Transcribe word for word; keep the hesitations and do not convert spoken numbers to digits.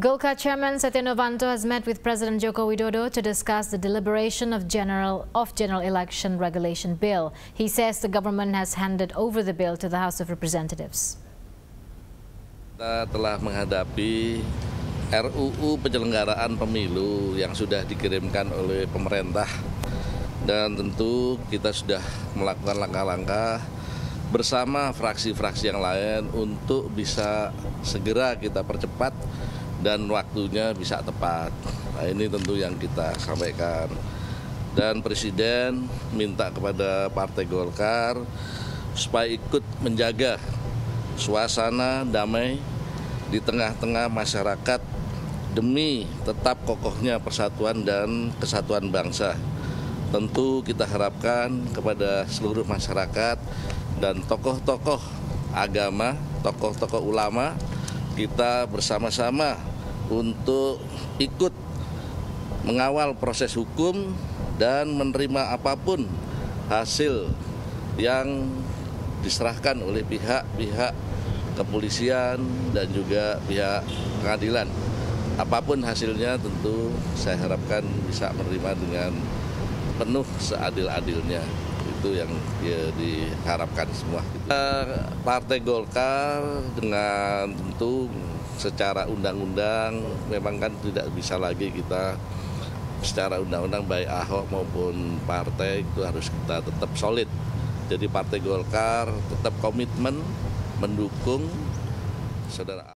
Golkar Chairman Setya Novanto has met with President Jokowi to discuss the deliberation of general of general election regulation bill. He says the government has handed over the bill to the House of Representatives. Kita telah menghadapi R U U penyelenggaraan pemilu yang sudah dikirimkan oleh pemerintah, dan tentu kita sudah melakukan langkah-langkah bersama fraksi-fraksi yang lain untuk bisa segera kita percepat dan waktunya bisa tepat. Nah, ini tentu yang kita sampaikan. Dan Presiden minta kepada Partai Golkar supaya ikut menjaga suasana damai di tengah-tengah masyarakat demi tetap kokohnya persatuan dan kesatuan bangsa. Tentu kita harapkan kepada seluruh masyarakat dan tokoh-tokoh agama, tokoh-tokoh ulama, kita bersama-sama untuk ikut mengawal proses hukum dan menerima apapun hasil yang diserahkan oleh pihak-pihak kepolisian dan juga pihak pengadilan. Apapun hasilnya tentu saya harapkan bisa menerima dengan penuh seadil-adilnya. Itu yang ya, diharapkan semua. Kita, Partai Golkar dengan tentu secara undang-undang memang kan tidak bisa lagi kita secara undang-undang baik Ahok maupun partai itu harus kita tetap solid. Jadi Partai Golkar tetap komitmen mendukung saudara